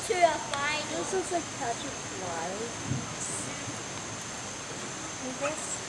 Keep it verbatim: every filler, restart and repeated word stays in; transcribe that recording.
to a final. This looks like Patrick Fly. Like this.